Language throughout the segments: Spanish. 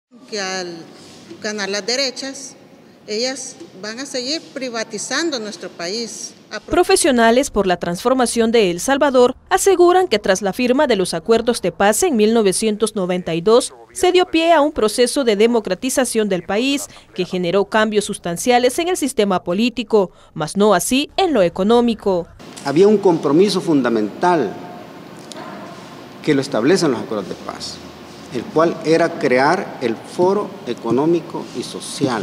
Que al ganar las derechas, ellas van a seguir privatizando nuestro país. Profesionales por la transformación de El Salvador aseguran que tras la firma de los acuerdos de paz en 1992, se dio pie a un proceso de democratización del país que generó cambios sustanciales en el sistema político, mas no así en lo económico. Había un compromiso fundamental que lo establecen los acuerdos de paz, el cual era crear el Foro Económico y Social.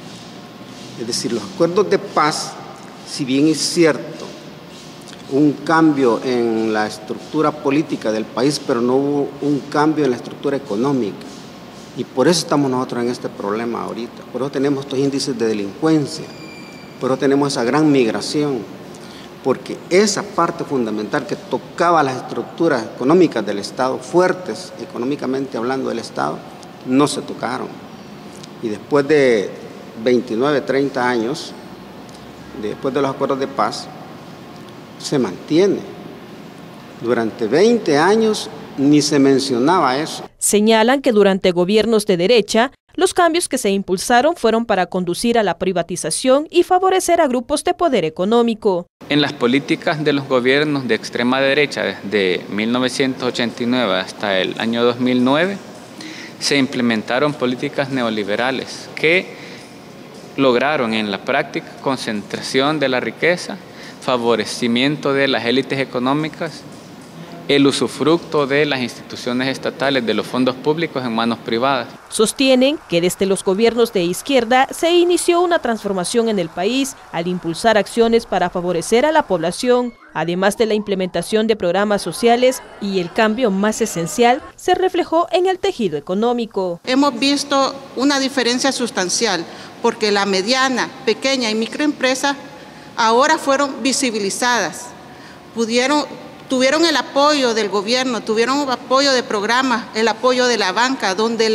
Es decir, los acuerdos de paz, si bien es cierto, un cambio en la estructura política del país, pero no hubo un cambio en la estructura económica. Y por eso estamos nosotros en este problema ahorita. Por eso tenemos estos índices de delincuencia, por eso tenemos esa gran migración, porque esa parte fundamental que tocaba las estructuras económicas del Estado, fuertes económicamente hablando del Estado, no se tocaron. Y después de 29, 30 años, después de los acuerdos de paz, se mantiene. Durante 20 años ni se mencionaba eso. Señalan que durante gobiernos de derecha, los cambios que se impulsaron fueron para conducir a la privatización y favorecer a grupos de poder económico. En las políticas de los gobiernos de extrema derecha desde 1989 hasta el año 2009, se implementaron políticas neoliberales que lograron en la práctica concentración de la riqueza, favorecimiento de las élites económicas, el usufructo de las instituciones estatales de los fondos públicos en manos privadas. Sostienen que desde los gobiernos de izquierda se inició una transformación en el país al impulsar acciones para favorecer a la población, además de la implementación de programas sociales, y el cambio más esencial se reflejó en el tejido económico. Hemos visto una diferencia sustancial porque la mediana, pequeña y microempresa ahora fueron visibilizadas, tuvieron el apoyo del gobierno, tuvieron el apoyo de programas, el apoyo de la banca, donde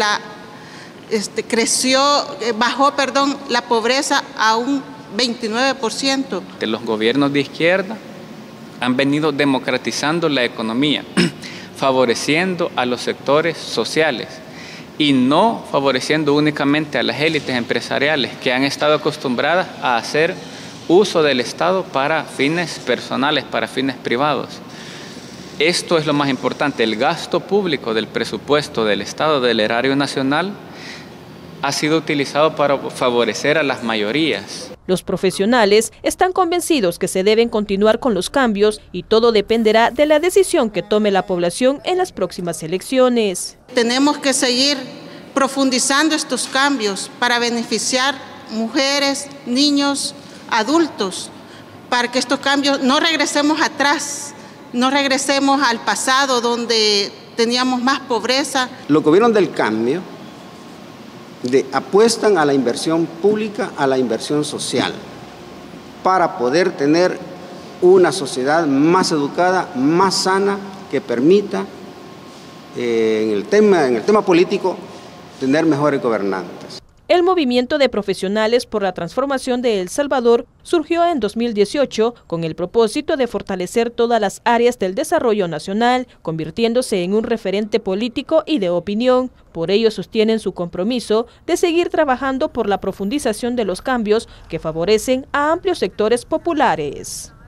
bajó la pobreza a un 29%. Los gobiernos de izquierda han venido democratizando la economía, favoreciendo a los sectores sociales y no favoreciendo únicamente a las élites empresariales que han estado acostumbradas a hacer uso del Estado para fines personales, para fines privados. Esto es lo más importante, el gasto público del presupuesto del Estado, del erario nacional, ha sido utilizado para favorecer a las mayorías. Los profesionales están convencidos que se deben continuar con los cambios y todo dependerá de la decisión que tome la población en las próximas elecciones. Tenemos que seguir profundizando estos cambios para beneficiar mujeres, niños, adultos, para que estos cambios no regresemos atrás, no regresemos al pasado donde teníamos más pobreza. Los gobiernos del cambio apuestan a la inversión pública, a la inversión social, para poder tener una sociedad más educada, más sana, que permita en el tema político tener mejores gobernantes. El movimiento de profesionales por la transformación de El Salvador surgió en 2018 con el propósito de fortalecer todas las áreas del desarrollo nacional, convirtiéndose en un referente político y de opinión. Por ello sostienen su compromiso de seguir trabajando por la profundización de los cambios que favorecen a amplios sectores populares.